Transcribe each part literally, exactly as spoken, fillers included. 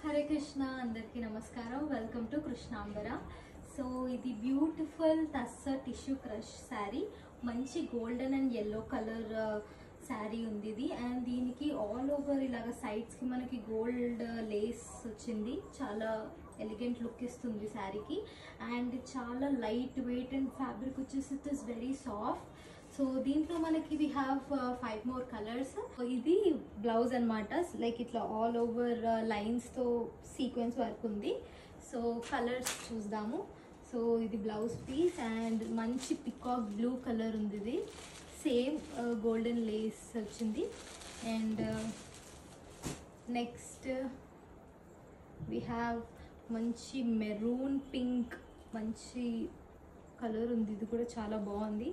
హరే కృష్ణ అందరికీ నమస్కారం. Welcome to Krishnambara. So ఇది beautiful tussar tissue crush sari, మంచి golden and yellow colour sari ఉంది ఇది. అండ్ దీనికి ఆల్ ఓవర్ ఇలాగ సైడ్స్కి మనకి గోల్డ్ లేస్ వచ్చింది, చాలా ఎలిగెంట్ లుక్ ఇస్తుంది శారీకి. అండ్ చాలా లైట్ వెయిట్ అండ్ ఫ్యాబ్రిక్ వచ్చేసి it is very soft. So దీంట్లో మనకి we have five more colours. ఇది బ్లౌజ్ అనమాట, లైక్ ఇట్లా ఆల్ ఓవర్ లైన్స్తో సీక్వెన్స్ వర్క్ ఉంది. సో కలర్స్ చూద్దాము. సో ఇది బ్లౌజ్ పీస్ అండ్ మంచి పికాక్ బ్లూ కలర్ ఉంది, ఇది సేమ్ గోల్డెన్ లేస్ వచ్చింది. అండ్ నెక్స్ట్ వి హ్యావ్ మంచి మెరూన్ పింక్, మంచి కలర్ ఉంది, ఇది కూడా చాలా బాగుంది.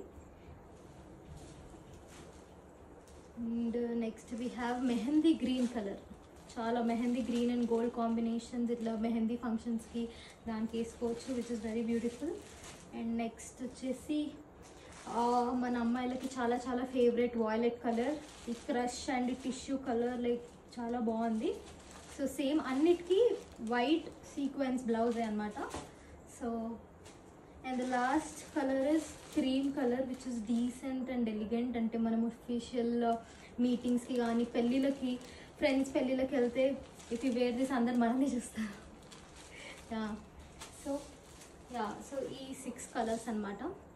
And next we have mehndi green colour, చాలా mehndi green and gold combinations, ఇట్లా మెహందీ ఫంక్షన్స్కి దానికి వేసుకోవచ్చు, which is very beautiful. And next వచ్చేసి మన అమ్మాయిలకి చాలా చాలా ఫేవరెట్ వాయిలెట్ కలర్, ఈ crush and tissue colour, like చాలా బాగుంది. సో సేమ్ అన్నిటికీ వైట్ సీక్వెన్స్ బ్లౌజే అనమాట. So and the last colour is cream colour, which is decent and elegant. అంటే మనం అఫీషియల్ మీటింగ్స్కి కానీ పెళ్ళిళ్ళకి, ఫ్రెండ్స్ పెళ్ళిళ్ళకి వెళ్తే ఇఫ్ యూ వేర్ దిస్ అందరు మనల్ని చూస్తారు. యా సో యా సో ఈ సిక్స్ కలర్స్ అనమాట.